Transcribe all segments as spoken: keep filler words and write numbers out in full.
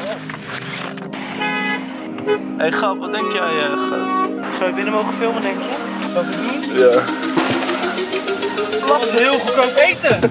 Hey Gap, wat denk jij, uh, Goos? Zou je binnen mogen filmen, denk je? Zou ik het doen? Ja. Dat is heel goedkoop eten!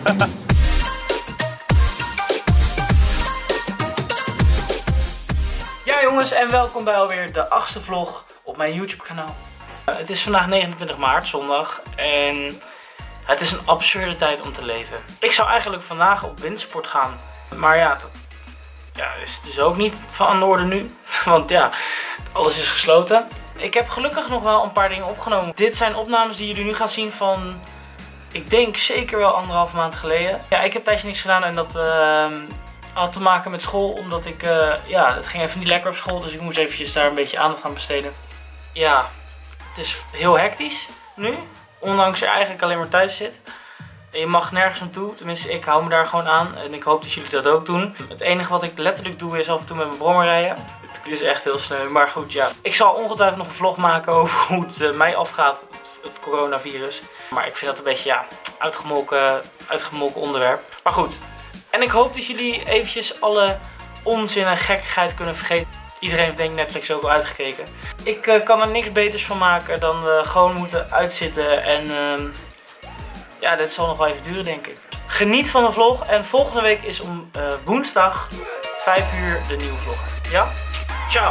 Ja jongens, en welkom bij alweer de achtste vlog op mijn YouTube kanaal. Het is vandaag negenentwintig maart, zondag. En het is een absurde tijd om te leven. Ik zou eigenlijk vandaag op windsport gaan. Maar ja, dat ja, is dus ook niet van de orde nu. Want ja, alles is gesloten. Ik heb gelukkig nog wel een paar dingen opgenomen. Dit zijn opnames die jullie nu gaan zien van, ik denk zeker wel anderhalf maand geleden. Ja, ik heb een tijdje niks gedaan en dat uh, had te maken met school. Omdat ik, uh, ja, het ging even niet lekker op school. Dus ik moest eventjes daar een beetje aandacht aan besteden. Ja, het is heel hectisch nu. Ondanks je eigenlijk alleen maar thuis zit. En je mag nergens naartoe, tenminste ik hou me daar gewoon aan en ik hoop dat jullie dat ook doen. Het enige wat ik letterlijk doe is af en toe met mijn brommer rijden. Het is echt heel sneu, maar goed ja. Ik zal ongetwijfeld nog een vlog maken over hoe het uh, mij afgaat, het, het coronavirus. Maar ik vind dat een beetje ja, uitgemolken, uitgemolken onderwerp. Maar goed, en ik hoop dat jullie eventjes alle onzin en gekkigheid kunnen vergeten. Iedereen heeft denk ik Netflix ook al uitgekeken. Ik uh, kan er niks beters van maken dan we gewoon moeten uitzitten en... Uh, Ja, dit zal nog wel even duren denk ik. Geniet van de vlog en volgende week is om uh, woensdag vijf uur de nieuwe vlog. Ja? Ciao!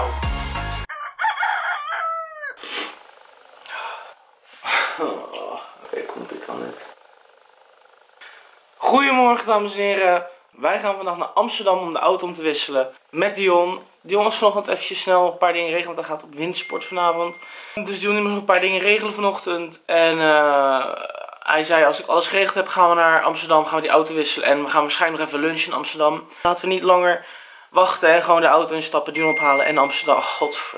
Oh, Oké, kom ik dan net. Goedemorgen dames en heren. Wij gaan vandaag naar Amsterdam om de auto om te wisselen met Dion. Dion is vanochtend eventjes snel een paar dingen regelen, want hij gaat op windsport vanavond. Dus Dion moet nog een paar dingen regelen vanochtend en... Uh, Hij zei, als ik alles geregeld heb, gaan we naar Amsterdam, gaan we die auto wisselen. En we gaan waarschijnlijk nog even lunchen in Amsterdam. Laten we niet langer wachten en gewoon de auto instappen, Dion ophalen en Amsterdam. Godver.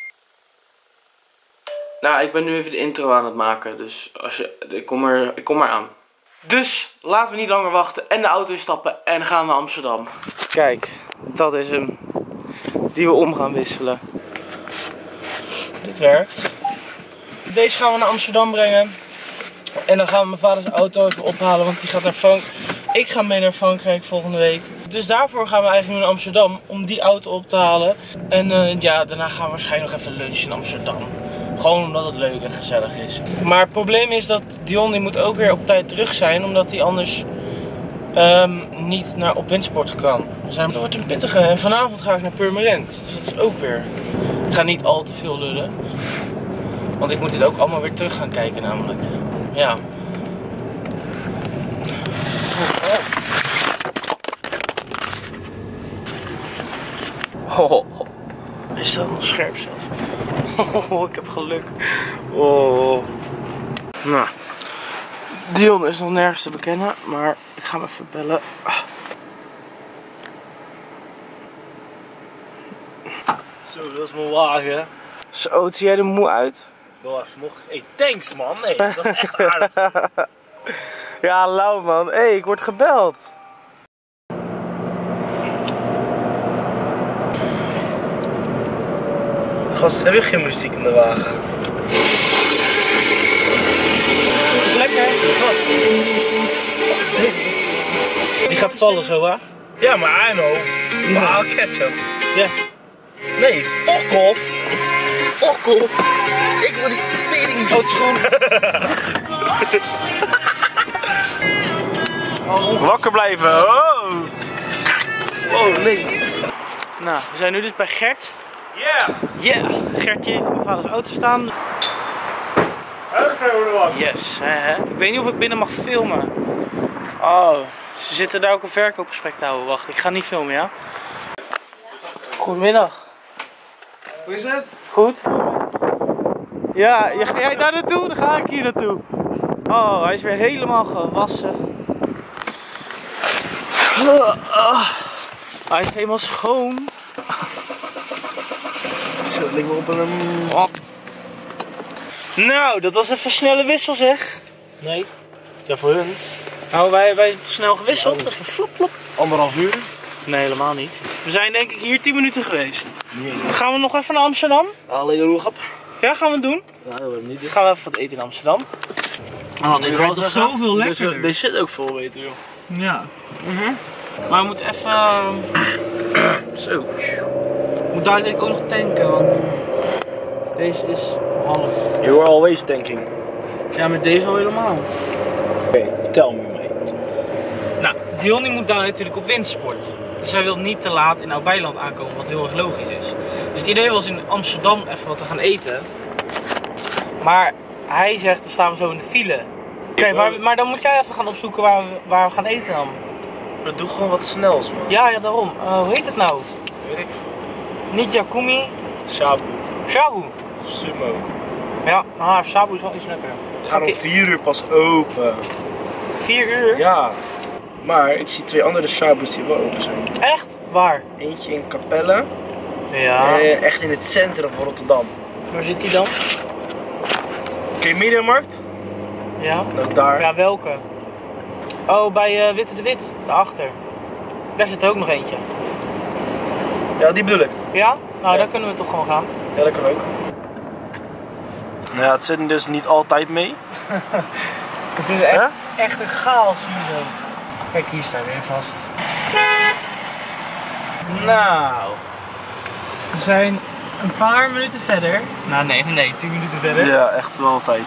Nou, ik ben nu even de intro aan het maken, dus als je, ik, kom er, ik kom maar aan. Dus, laten we niet langer wachten en de auto instappen en gaan naar Amsterdam. Kijk, dat is hem. Die we om gaan wisselen. Dit werkt. Deze gaan we naar Amsterdam brengen. En dan gaan we mijn vaders auto even ophalen, want die gaat naar Frankrijk. Ik ga mee naar Frankrijk volgende week. Dus daarvoor gaan we eigenlijk nu naar Amsterdam om die auto op te halen. En uh, ja, daarna gaan we waarschijnlijk nog even lunchen in Amsterdam. Gewoon omdat het leuk en gezellig is. Maar het probleem is dat Dion die moet ook weer op tijd terug zijn, omdat hij anders um, niet naar op windsport kan. Dus dat wordt een pittige. En vanavond ga ik naar Purmerend. Dus dat is ook weer. Ik ga niet al te veel lullen. Want ik moet dit ook allemaal weer terug gaan kijken namelijk. Ja. Oh, oh. Is dat nog scherp zelfs? Oh, ik heb geluk. Oh. Nou. Dion is nog nergens te bekennen, maar ik ga hem even bellen. Zo, dat is mijn wagen. Zo, wat zie jij er moe uit? Ja, vanochtend. Hey, thanks man. Hey, dat is echt aardig. Ja, lauw man. Hé, hey, ik word gebeld. Gast, heb je geen muziek in de wagen? Lekker. Gast. Die gaat vallen zo, hè? Ja, maar I know. Maar I'll catch him. Ja. Nee, fuck off. Fuck off. Ik wil die tering Oh, het schoen. Oh, wakker blijven. Oh. Oh, nee. Nou, we zijn nu dus bij Gert. Yeah. Ja, yeah. Gertje heeft mijn vaders auto staan. Yes, hè, hè. Ik weet niet of ik binnen mag filmen. Oh, ze zitten daar ook een verkoopgesprek te houden. Wacht, ik ga niet filmen, ja? Goedemiddag. Hoe is het? Goed? Ja, ga jij daar naartoe? Dan ga ik hier naartoe. Oh, hij is weer helemaal gewassen. Hij is helemaal schoon. Zo, ik wil op een... Oh. Nou, dat was even een snelle wissel zeg. Nee. Ja, voor hun. Nou, wij hebben snel gewisseld. Even flop, flop. Anderhalf uur? Nee, helemaal niet. We zijn denk ik hier tien minuten geweest. Nee. Gaan we nog even naar Amsterdam? Alleen een roegap. Ja, gaan we het doen? Ja, dat wordt niet. Dan gaan we even wat eten in Amsterdam. Oh, dit wordt toch zoveel lekkerder. Deze zit ook vol, weet je joh. Ja. Mm-hmm. Maar we moeten even... Uh, Zo. Ik moet dadelijk ook nog tanken, want deze is half. You are always tanking. Ja, met deze al helemaal. Oké, okay, tel me mee. Nou, Dion moet daar natuurlijk op windsport. Dus hij wil niet te laat in Oud-Beiland aankomen, wat heel erg logisch is. Dus het idee was in Amsterdam even wat te gaan eten. Maar hij zegt, dan staan we zo in de file. Oké, okay, maar, maar dan moet jij even gaan opzoeken waar we, waar we gaan eten dan. Maar doe gewoon wat snels, man. Ja, ja, daarom. Uh, hoe heet het nou? Weet ik veel. Niet Yakumi. Shabu. Shabu. Of sumo. Ja, ah, Shabu is wel iets lekkerder. Het gaat om vier uur pas open. Vier uur? Ja. Maar ik zie twee andere Shabus die wel open zijn. Echt? Waar? Eentje in Capelle. Ja. Eh, echt in het centrum van Rotterdam. Waar zit die dan? Ken je Mediamarkt? Ja. Nou, daar. Ja, welke? Oh, bij uh, Witte de Wit, daarachter. Daar zit er ook nog eentje. Ja, die bedoel ik. Ja? Nou, Ja. daar kunnen we toch gewoon gaan. Ja, dat kan ook. Nou ja, het zit dus niet altijd mee. Het is echt, echt een chaos hier zo. Kijk, hier staat weer vast. Nou. We zijn een paar minuten verder. Nou, nee, nee, tien minuten verder. Ja, echt wel tijd.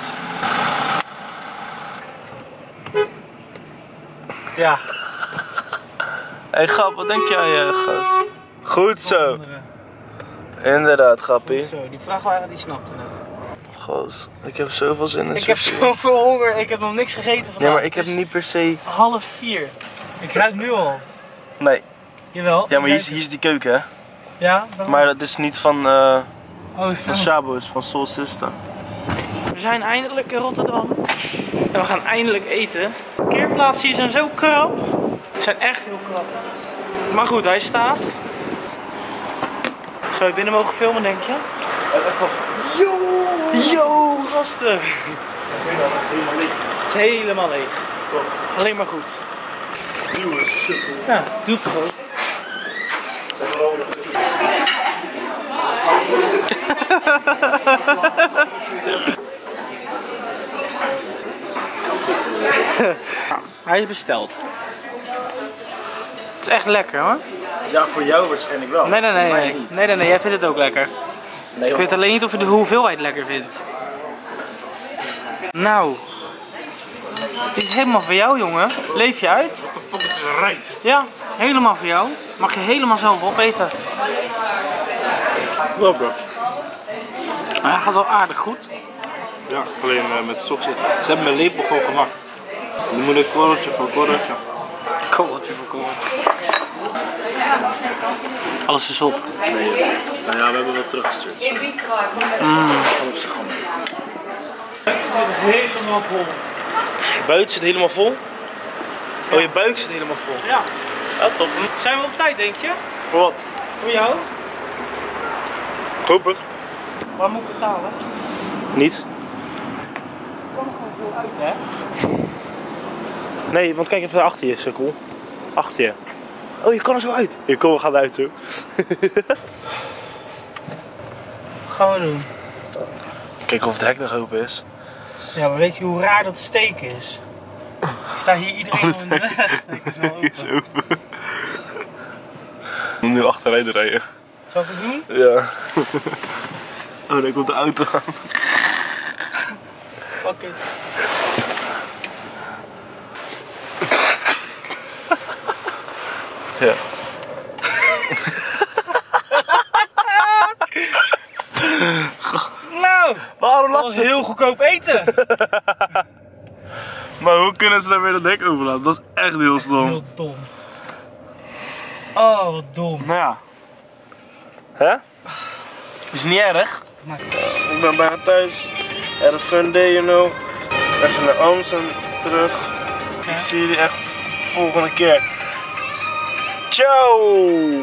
Ja. Hé hey, Grap, wat denk jij, uh, gast? Goed zo. Andere. Inderdaad, Grappie. Zo, die vraag waren die snapte het. Gast, ik heb zoveel zin in Ik heb sushi. zoveel honger, ik heb nog niks gegeten vandaag. Ja, maar ik heb Het is niet per se... half vier. Ik ruik nu al. Nee. Jawel. Ja, maar hier is, hier is die keuken, hè? Ja? Waarom? Maar dat is niet van, uh, Oh, van Shabu, het is van Soul Sister. we zijn eindelijk in Rotterdam. En we gaan eindelijk eten. De parkeerplaatsen hier zijn zo krap. Het zijn echt heel krap. Maar goed, hij staat. Zou je binnen mogen filmen, denk je? Yo! Yo, gasten! Ik weet dat, het is helemaal leeg. Het is helemaal leeg. Top. Alleen maar goed. Nieuwe sukkel. Ja, doet het gewoon. Hij is besteld. Het is echt lekker hoor. Ja, voor jou waarschijnlijk wel. Nee, nee, nee. Voor mij Nee, niet. nee, nee, nee. Jij vindt het ook lekker. Nee, Ik weet alleen niet of je de hoeveelheid lekker vindt. Nou. Dit is helemaal voor jou, jongen. Leef je uit. Wat de fuck is een rijst? Ja, helemaal voor jou. Mag je helemaal zelf opeten. Wel, bro. Maar hij gaat wel aardig goed. Ja, alleen uh, met sok zitten. Ze hebben mijn lepel gewoon gemaakt. Nu moet ik korreltje voor korreltje. Korreltje voor korreltje. Alles is op. Nee, nou ja, we hebben wel teruggestuurd. Mm. Alles is gewoon. Helemaal vol. Je buik zit helemaal vol? Oh, je buik zit helemaal vol. Ja. Ja, top. Zijn we op tijd, denk je? Voor wat? Voor jou? Ik hoop het. Waar moet ik betalen? Niet? Ik kom er gewoon veel uit, hè? Nee, want kijk even achter je, sukkel. Achter je. Oh, je kan er zo uit. Je kom, we gaan uit toe. Wat gaan we doen? Kijk of het hek nog open is. Ja, maar weet je hoe raar dat steek is? Ik sta hier iedereen al in de weg. Het is wel Is open. open. Ik moet nu achteruit rijden. Zal ik het doen? Ja. Oh, daar komt de auto aan. Fuck it. Ja. Nou, Waarom dat was heel goedkoop eten. Maar hoe kunnen ze daar weer het dek over laten? Dat is echt heel stom. Heel dom. Oh, wat dom. Nou ja. Hè? Is niet erg. Maar... Ik ben bijna thuis. Had een fun day, you know. Even naar Amsterdam terug. Ik zie jullie echt volgende keer. Ciao!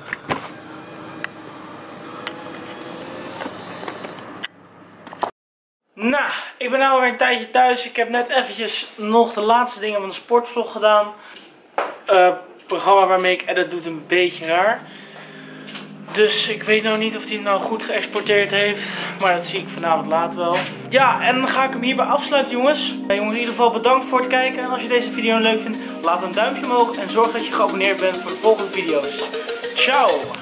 Nou, ik ben nu alweer een tijdje thuis. Ik heb net eventjes nog de laatste dingen van de sportvlog gedaan. Uh, het programma waarmee ik edit doet een beetje raar. Dus ik weet nou niet of hij nou goed geëxporteerd heeft. Maar dat zie ik vanavond laat wel. Ja, en dan ga ik hem hierbij afsluiten, jongens. Ja, jongens, in ieder geval bedankt voor het kijken. En als je deze video leuk vindt, laat een duimpje omhoog. En zorg dat je geabonneerd bent voor de volgende video's. Ciao!